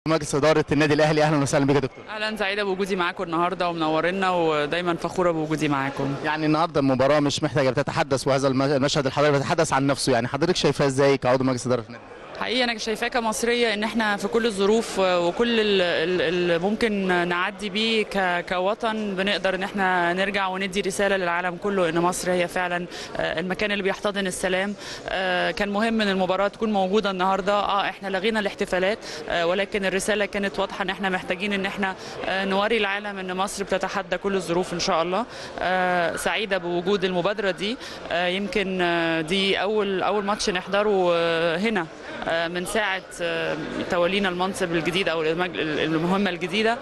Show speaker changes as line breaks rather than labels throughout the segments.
مجلس إدارة النادي الأهلي، أهلا وسهلا بك يا دكتور.
اهلا، سعيده بوجودي معاكم النهارده ومنورنا ودايما فخوره بوجودي معاكم.
يعني النهارده المباراة مش محتاجة بتتحدث، وهذا المشهد الحضاري بيتحدث عن نفسه، يعني حضرتك شايفاه ازاي كعضو مجلس إدارة النادي؟
حقيقي انا شايفاه كمصريه ان احنا في كل الظروف وكل اللي ممكن نعدي بيه كوطن بنقدر ان احنا نرجع وندي رساله للعالم كله ان مصر هي فعلا المكان اللي بيحتضن السلام. كان مهم ان المباراه تكون موجوده النهارده. احنا لغينا الاحتفالات، ولكن الرساله كانت واضحه ان احنا محتاجين ان احنا نوري العالم ان مصر بتتحدى كل الظروف ان شاء الله. سعيده بوجود المبادره دي. يمكن دي اول ماتش نحضره هنا من ساعة تولينا المنصب الجديد أو المهمة الجديدة.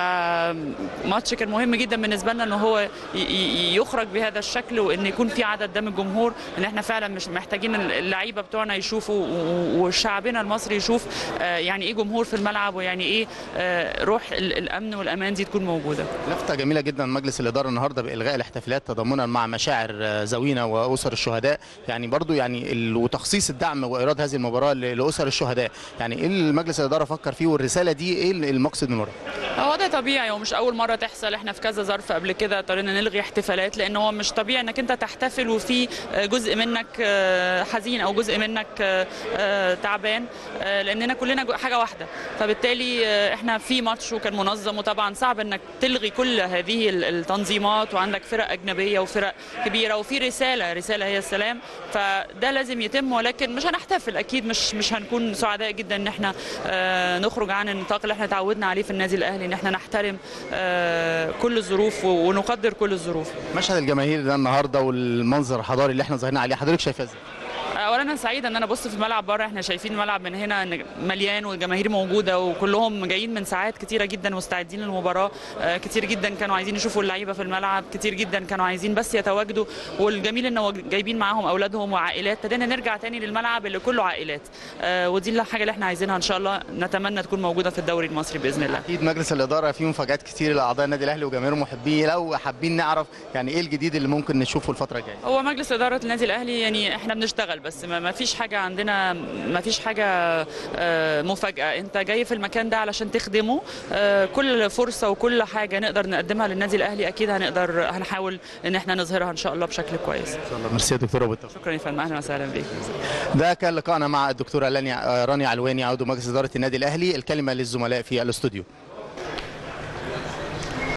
فماتش كان مهم جدا بالنسبة لنا أنه هو يخرج بهذا الشكل وأن يكون في عدد قدام الجمهور، أن احنا فعلا مش محتاجين اللعيبة بتوعنا يشوفوا وشعبنا المصري يشوف يعني إيه جمهور في الملعب ويعني إيه روح الأمن والأمان دي تكون موجودة.
لفتة جميلة جدا مجلس الإدارة النهارده بإلغاء الاحتفالات تضامنا مع مشاعر ذوينا وأسر الشهداء، يعني برضو يعني وتخصيص الدعم وإيراد هذه المباراة لأسر الشهداء، يعني ايه اللي مجلس الاداره فكر فيه والرساله دي ايه المقصد من وراها؟
هو ده طبيعي ومش اول مره تحصل. احنا في كذا ظرف قبل كده اضطرينا نلغي احتفالات، لان هو مش طبيعي انك انت تحتفل وفي جزء منك حزين او جزء منك تعبان، لاننا كلنا حاجه واحده. فبالتالي احنا في ماتش وكان منظم، وطبعا صعب انك تلغي كل هذه التنظيمات وعندك فرق اجنبيه وفرق كبيره وفي رساله هي السلام. فده لازم يتم، ولكن مش هنحتفل اكيد، مش هنكون سعداء جدا ان احنا نخرج عن النطاق اللي احنا تعودنا عليه في النادي الاهلي، ان احنا نحترم كل الظروف ونقدر كل الظروف.
مشهد الجماهير ده النهارده والمنظر الحضاري اللي احنا ظاهرين عليه، حضرتك شايفاه ازاي؟
اولا انا سعيده ان انا ابص في الملعب بره. احنا شايفين الملعب من هنا مليان والجماهير موجوده وكلهم جايين من ساعات كتيره جدا مستعدين للمباراه. كتير جدا كانوا عايزين يشوفوا اللعيبه في الملعب، كتير جدا كانوا عايزين بس يتواجدوا، والجميل انه جايبين معاهم اولادهم وعائلات. ابتدينا نرجع تاني للملعب اللي كله عائلات، ودي الحاجه اللي احنا عايزينها ان شاء الله، نتمنى تكون موجوده في الدوري المصري باذن الله.
اكيد مجلس الاداره فيه مفاجات كتير لاعضاء النادي الاهلي وجماهيره محبيه، لو حابين نعرف يعني ايه الجديد اللي ممكن نشوفه الفتره الجايه.
هو مجلس اداره النادي الاهلي يعني احنا بنشتغل، بس ما فيش حاجه عندنا، ما فيش حاجه مفاجاه. انت جاي في المكان ده علشان تخدمه. كل فرصه وكل حاجه نقدر نقدمها للنادي الاهلي اكيد هنحاول ان احنا نظهرها ان شاء الله بشكل كويس ان
شاء الله. ميرسي يا دكتوره وبالتوفيق.
شكرا يا فندم، اهلا وسهلا بيك.
ده كان لقائنا مع الدكتوره رانيا علواني عضو مجلس اداره النادي الاهلي. الكلمه للزملاء في الاستوديو.